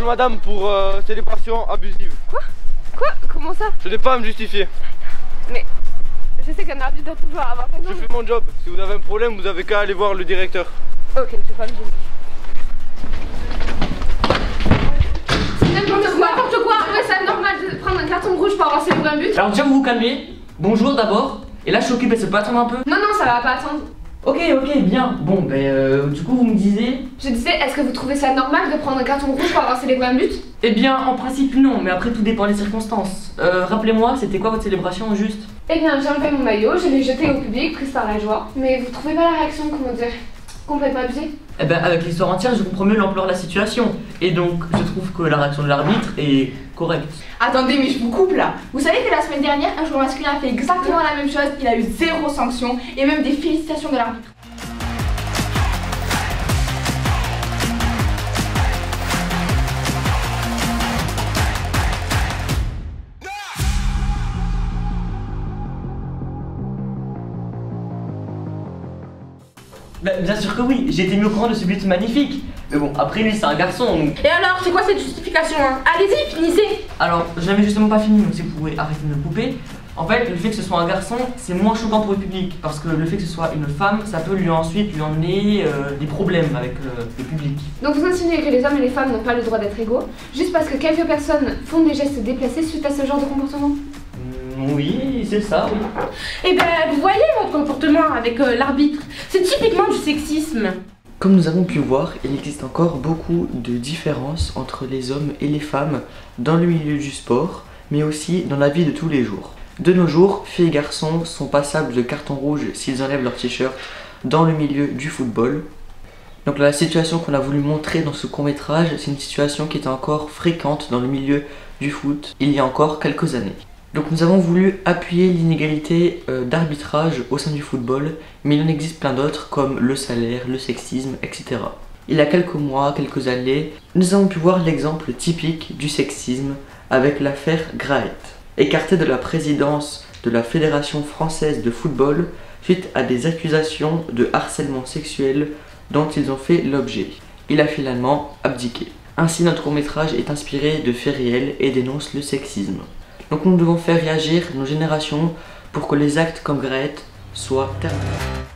rouge, madame, pour célébration abusive. Quoi? Comment ça? Je n'ai pas à me justifier. Mais je sais qu'un arbitre doit toujours avoir raison. Je fais mon job. Si vous avez un problème, vous avez qu'à aller voir le directeur. Ok, je vais pas me gêner. N'importe quoi, après c'est normal de prendre un carton rouge pour avoir célébré un but. Alors déjà vous vous calmez, bonjour d'abord. Et là je suis occupé, ça peut attendre un peu? Non, ça va pas attendre. Ok, bien. Bon, du coup vous me disiez? Je disais, est-ce que vous trouvez ça normal de prendre un carton rouge pour avoir célébré un but? Eh bien, en principe non, mais après tout dépend des circonstances. Rappelez-moi, c'était quoi votre célébration au juste? Eh bien, j'ai enlevé mon maillot, je l'ai jeté au public, prise par la joie. Mais vous trouvez pas la réaction, comment dire, complètement abusée? Eh ben, avec l'histoire entière, je comprends mieux l'ampleur de la situation. Et donc, je trouve que la réaction de l'arbitre est correcte. Attendez, mais je vous coupe là. Vous savez que la semaine dernière, un joueur masculin a fait exactement la même chose. Il a eu 0 sanction et même des félicitations de l'arbitre. Bah, bien sûr que oui, j'ai été mis au courant de ce but magnifique. Mais bon, après lui c'est un garçon donc... Et alors, c'est quoi cette justification hein? Allez-y, finissez. Alors, je n'avais justement pas fini, donc si vous pouvez arrêter de me couper. En fait, le fait que ce soit un garçon, c'est moins choquant pour le public. Parce que le fait que ce soit une femme, ça peut ensuite lui emmener des problèmes avec le public. Donc vous insinuez que les hommes et les femmes n'ont pas le droit d'être égaux, juste parce que quelques personnes font des gestes déplacés suite à ce genre de comportement? Oui, c'est ça, oui. Eh ben, vous voyez votre comportement avec l'arbitre. C'est typiquement du sexisme. Comme nous avons pu voir, il existe encore beaucoup de différences entre les hommes et les femmes dans le milieu du sport, mais aussi dans la vie de tous les jours. De nos jours, filles et garçons sont passables de carton rouge s'ils enlèvent leur t-shirt dans le milieu du football. Donc la situation qu'on a voulu montrer dans ce court-métrage, c'est une situation qui était encore fréquente dans le milieu du foot il y a encore quelques années. Donc nous avons voulu appuyer l'inégalité d'arbitrage au sein du football, mais il en existe plein d'autres comme le salaire, le sexisme, etc. Il y a quelques mois, quelques années, nous avons pu voir l'exemple typique du sexisme avec l'affaire Graët, écarté de la présidence de la Fédération française de football suite à des accusations de harcèlement sexuel dont ils ont fait l'objet. Il a finalement abdiqué. Ainsi notre court-métrage est inspiré de faits réels et dénonce le sexisme. Donc nous devons faire réagir nos générations pour que les actes comme Graët soient terminés.